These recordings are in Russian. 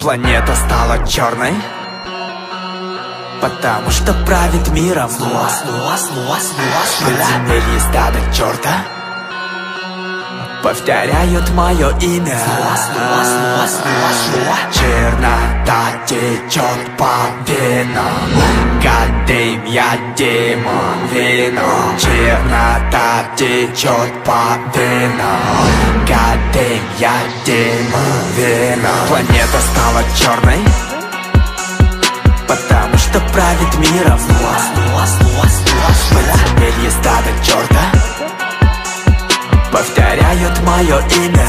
Планета стала черной, потому что правит миром подземелье стадо черта повторяют мое имя. Чернота течет по венам, Гадим, я демон, вино. Чернота течет по венам, Гадим, я демон, вино. Планета стала черной, потому что правит миром подземелье стадо черта повторяют мое имя.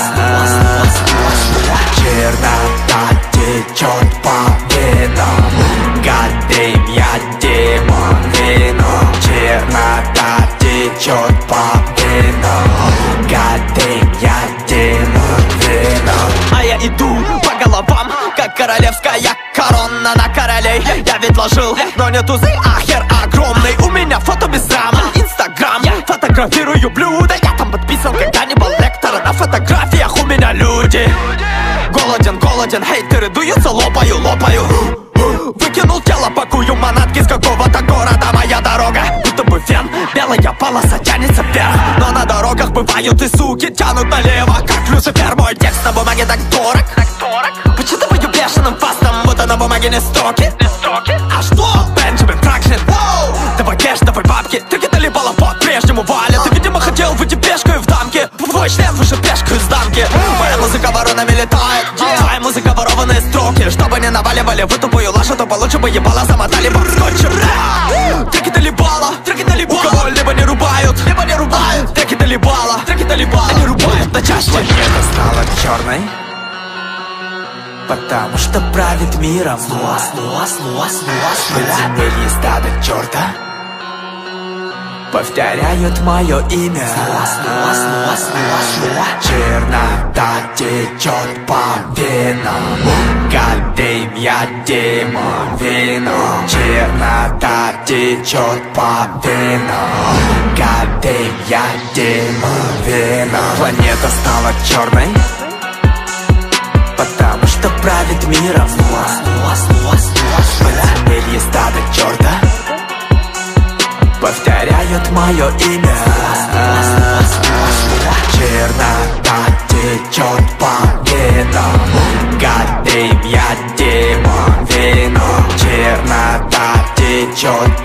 Чернота течет по венам, Гадим, я демон, вино. Чернота течет по венам, Гадим, я демон, вино. А я иду по головам, как королевская корона на королей. Я ведь ложил, но не тузы, а хер огромный. У меня фото без рамы, инстаграм. Фотографирую блюда, я там подписан как Ганнибал Лектор. На фотографиях у меня люди. Голоден, голоден, хейтеры дуются, лопаю, лопаю. Выкинул тело, пакую манатки с какого-то города. Моя дорога, будто бы фен, белая полоса тянется вверх. Но на дорогах бывают и суки, тянут налево, как Люцифер. Мой текст на бумаге так дорог. Почитываю бешеным фастом, будто на бумаге не строки. А что? Бенджамин Франклин. Давай кэш, давай бабки. Ты кидали-бала по-прежнему валят. Ты, видимо, хотел выйти пешкой в дамке. Твой член выше пешкой из дамки. Моя музыка воронами летает, твоя музыка ворованные строки. Чтобы не наваливали в тупую лажу, то получше бы ебало замотали бы скотчем. Треки талибала, у кого либо не рубают, треки талибала, они рубают на части. Планета стала черной, потому что правит миром подземелье стадо черта повторяют мое имя. Чернота течет по венам, Гадим, я демон, вино. Чернота течет по венам, Гадим, я демон, вино. Планета стала черной, потому что правит миром подземелье стадо черта повторяют мое имя. Чернота течет по венам, Гадим, я демон, вино. Чернота течет